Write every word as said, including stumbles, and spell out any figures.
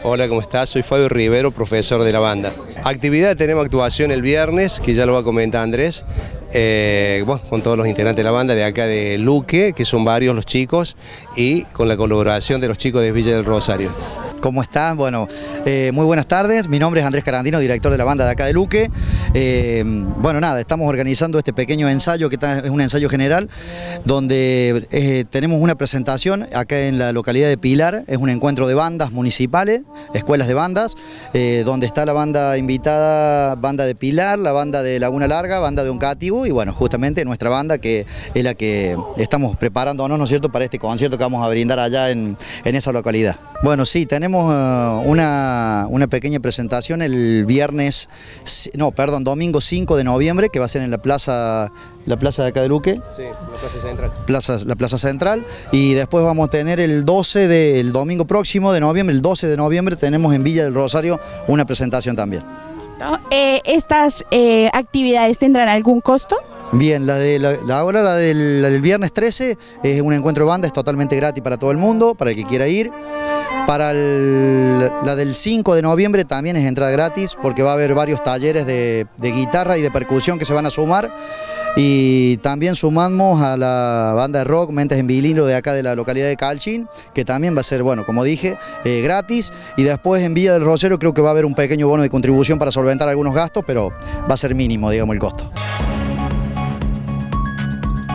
Hola, ¿cómo estás? Soy Fabio Rivero, profesor de la banda. Actividad, tenemos actuación el viernes, que ya lo va a comentar Andrés, eh, bueno, con todos los integrantes de la banda de acá de Luque, que son varios los chicos, y con la colaboración de los chicos de Villa del Rosario. ¿Cómo están? Bueno, eh, muy buenas tardes. Mi nombre es Andrés Carandino, director de la banda de acá de Luque. Eh, bueno, nada, estamos organizando este pequeño ensayo, que es un ensayo general, donde eh, tenemos una presentación acá en la localidad de Pilar. Es un encuentro de bandas municipales, escuelas de bandas, eh, donde está la banda invitada, banda de Pilar, la banda de Laguna Larga, banda de Oncativo, y bueno, justamente nuestra banda, que es la que estamos preparándonos, ¿no es cierto?, para este concierto que vamos a brindar allá en, en esa localidad. Bueno, sí, tenemos uh, una, una pequeña presentación el viernes, no, perdón, domingo cinco de noviembre, que va a ser en la plaza, la plaza de acá de Luque. Sí, la plaza central. Plaza, la plaza central, y después vamos a tener el doce de, el domingo próximo de noviembre, el doce de noviembre, tenemos en Villa del Rosario una presentación también. ¿No? Eh, ¿Estas eh, actividades tendrán algún costo? Bien, la de la, la ahora la del, la del viernes trece es un encuentro de banda, es totalmente gratis para todo el mundo, para el que quiera ir. Para el, la del cinco de noviembre también es entrada gratis, porque va a haber varios talleres de, de guitarra y de percusión que se van a sumar. Y también sumamos a la banda de rock Mentes en Vinilo de acá de la localidad de Calchín, que también va a ser, bueno, como dije, eh, gratis. Y después en Villa del Rosario creo que va a haber un pequeño bono de contribución para solventar algunos gastos, pero va a ser mínimo, digamos, el costo.